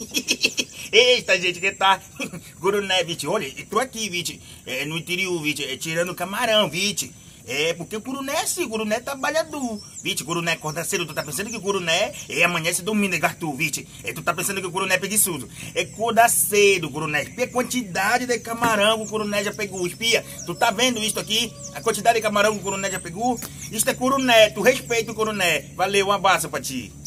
Eita, gente, que tá... Guruné, Vite, olha, eu tô aqui, Vite, no interior, Vite, tirando camarão, Vite. Porque o Guruné é assim, o Guruné é trabalhador. Vite, o Guruné acorda cedo, tu tá pensando que o Guruné amanhece dormindo, Gartu, Vite. Tu tá pensando que o Guruné é preguiçoso. Acorda cedo, Guruné. Espia a quantidade de camarão que o Guruné já pegou. Espia, tu tá vendo isso aqui? A quantidade de camarão que o Guruné já pegou? Isto é Guruné, tu respeita o Guruné. Valeu, um abraço pra ti.